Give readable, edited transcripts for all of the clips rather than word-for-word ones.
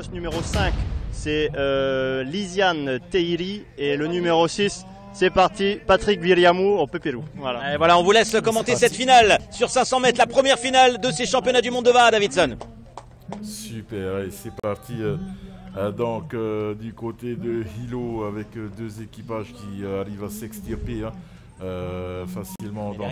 poste numéro 5, c'est Lisiane Tehiri. Et le numéro 6, c'est parti, Patrick Viriamou au Pépérou. Voilà. Et voilà, on vous laisse commenter cette finale sur 500 mètres, la première finale de ces championnats du monde de VA, Davidson. Super, allez, c'est parti. Donc, du côté de Hilo, avec deux équipages qui arrivent à s'extirper facilement. Donc,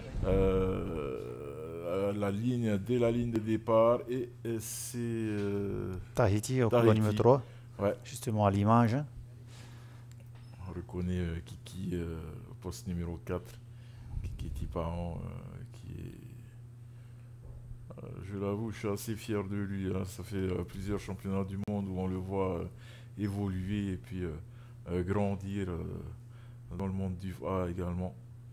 dès la ligne de départ, et c'est Tahiti au couloir numéro 3, ouais. Justement à l'image. On reconnaît Kiki au poste numéro 4, Kiki Tipahan, qui est... je l'avoue, je suis assez fier de lui. Hein. Ça fait plusieurs championnats du monde où on le voit évoluer et puis grandir dans le monde du VA également.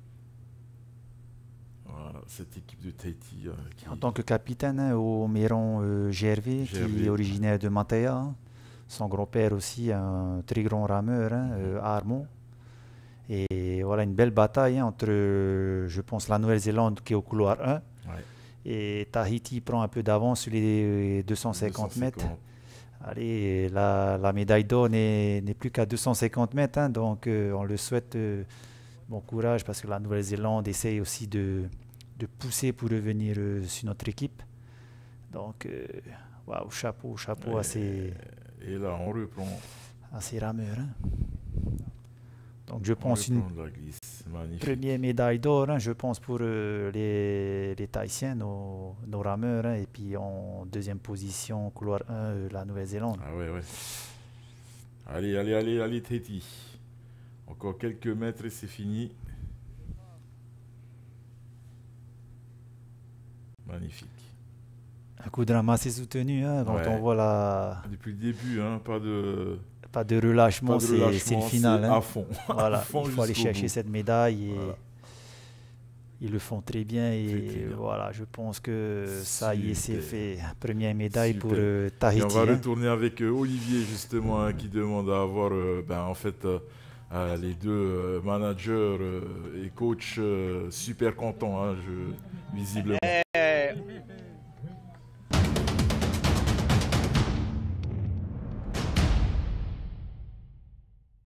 Voilà, cette équipe de Tahiti. En tant que capitaine, au Méron Gervais, qui est originaire de Mataya. Hein. Son grand-père aussi, un très grand rameur, à Armon. Et voilà, une belle bataille entre, je pense, la Nouvelle-Zélande qui est au couloir 1. Ouais. Et Tahiti prend un peu d'avance sur les 250 mètres. Allez, la médaille d'or n'est plus qu'à 250 mètres. Hein, donc, on le souhaite bon courage parce que la Nouvelle-Zélande essaye aussi de pousser pour revenir sur notre équipe. Donc, waouh, chapeau à ces... Et là, on reprend. À ces rameurs. Hein. Donc, je pense une première médaille d'or, hein, je pense, pour les Tahitiens, nos rameurs. Hein, et puis, en deuxième position, couloir 1, la Nouvelle-Zélande. Ah ouais. Allez, Tahiti. Encore quelques mètres et c'est fini. Magnifique. Un coup de ramasse soutenu, hein, quand on voit la... Depuis le début, hein, pas de relâchement, c'est le final. Hein. À fond. Voilà, à fond, il faut aller chercher cette médaille. Et voilà. Ils le font très bien. Et voilà, je pense que ça y est, c'est fait. Première médaille pour Tahiti. Et on va retourner avec Olivier, justement, qui demande à avoir les deux managers et coachs super contents, hein, visiblement.